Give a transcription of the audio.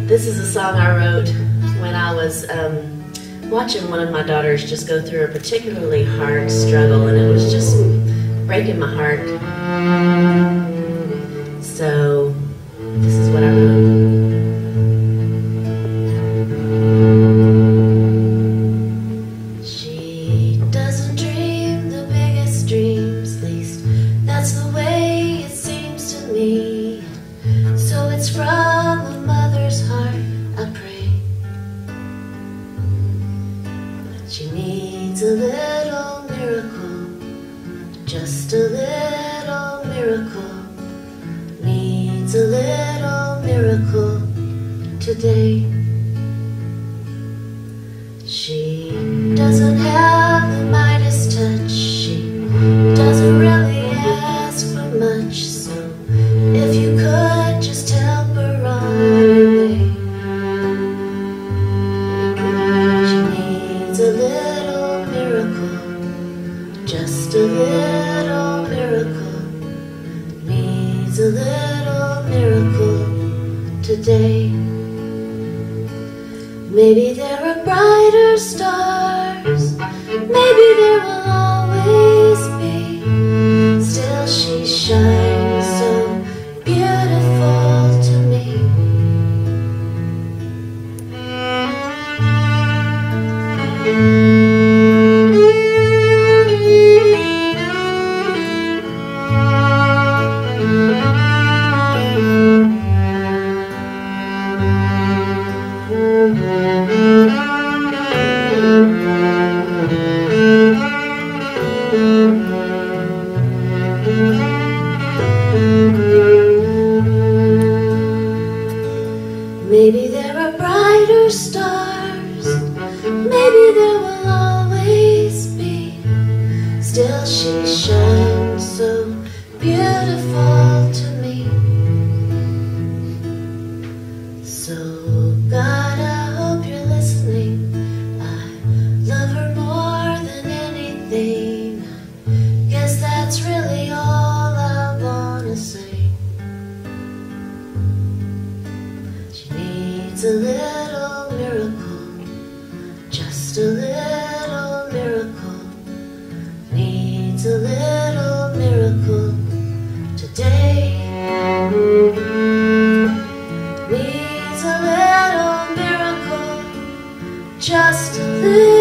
This is a song I wrote when I was watching one of my daughters just go through a particularly hard struggle, and it was just breaking my heart. So this is what I wrote. She doesn't dream the biggest dreams, at least that's the way it seems to me. So it's from a mother's heart I pray. She needs a little miracle, just a little miracle. Needs a little miracle today. She doesn't have the Midas touch, she doesn't really ask for much. So if you could just help her on her way. She needs a little miracle, just a little miracle. Needs a little miracle today. Maybe there are brighter stars, maybe there will always be. Still she shines so beautiful to me. Maybe there are brighter stars, maybe there will always be. Still she shines so beautiful to me. So God, I hope you're listening. I love her more than anything. Guess that's really all I wanna say. Needs a little miracle, just a little miracle. Needs a little miracle today. Needs a little miracle, just a little.